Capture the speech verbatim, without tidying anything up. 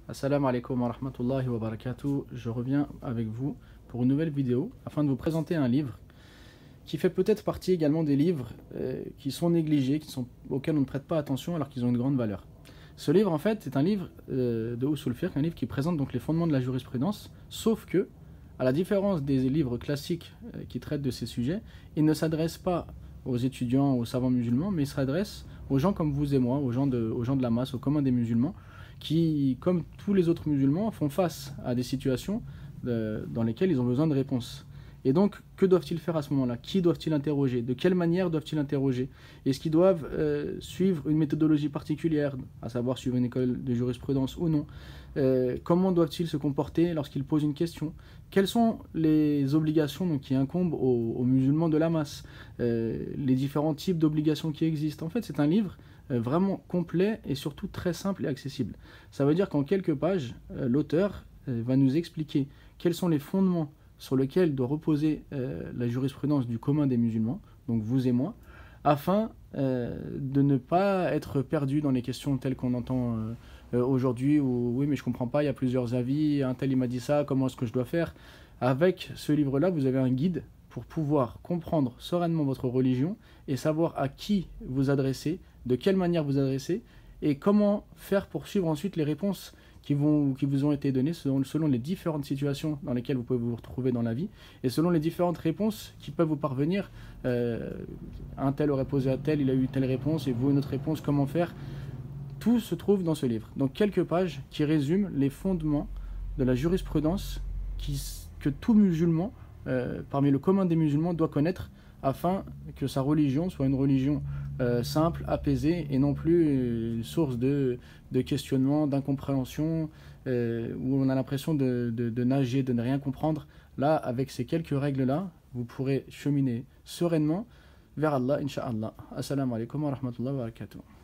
Assalamu alaikum wa rahmatullahi wa barakatuh. Je reviens avec vous pour une nouvelle vidéo afin de vous présenter un livre qui fait peut-être partie également des livres euh, qui sont négligés, qui sont, auxquels on ne prête pas attention alors qu'ils ont une grande valeur. Ce livre en fait est un livre euh, de Usul Fiqh, un livre qui présente donc les fondements de la jurisprudence, sauf que, à la différence des livres classiques euh, qui traitent de ces sujets, il ne s'adresse pas aux étudiants, aux savants musulmans, mais il s'adresse aux gens comme vous et moi, aux gens de, aux gens de la masse, au commun des musulmans, qui, comme tous les autres musulmans, font face à des situations euh, dans lesquelles ils ont besoin de réponses. Et donc, que doivent-ils faire à ce moment-là? Qui doivent-ils interroger? De quelle manière doivent-ils interroger? Est-ce qu'ils doivent euh, suivre une méthodologie particulière, à savoir suivre une école de jurisprudence ou non? euh, Comment doivent-ils se comporter lorsqu'ils posent une question? Quelles sont les obligations donc, qui incombent aux, aux musulmans de la masse? euh, Les différents types d'obligations qui existent. En fait, c'est un livre euh, vraiment complet et surtout très simple et accessible. Ça veut dire qu'en quelques pages, euh, l'auteur euh, va nous expliquer quels sont les fondements sur lequel doit reposer euh, la jurisprudence du commun des musulmans, donc vous et moi, afin euh, de ne pas être perdu dans les questions telles qu'on entend euh, euh, aujourd'hui, où oui mais je comprends pas, il y a plusieurs avis, un tel il m'a dit ça, comment est-ce que je dois faire? Avec ce livre-là, vous avez un guide pour pouvoir comprendre sereinement votre religion et savoir à qui vous adresser, de quelle manière vous adresser, et comment faire pour suivre ensuite les réponses qui, vont, qui vous ont été données selon, selon les différentes situations dans lesquelles vous pouvez vous retrouver dans la vie et selon les différentes réponses qui peuvent vous parvenir. Euh, un tel aurait posé à tel, il a eu telle réponse et vous une autre réponse, comment faire? Tout se trouve dans ce livre. Donc quelques pages qui résument les fondements de la jurisprudence qui, que tout musulman, euh, parmi le commun des musulmans, doit connaître afin que sa religion soit une religion euh, simple, apaisée, et non plus une source de, de questionnement, d'incompréhension, euh, où on a l'impression de, de, de nager, de ne rien comprendre. Là, avec ces quelques règles-là, vous pourrez cheminer sereinement vers Allah, Inch'Allah. Assalamu alaikum wa rahmatullahi wa barakatuh.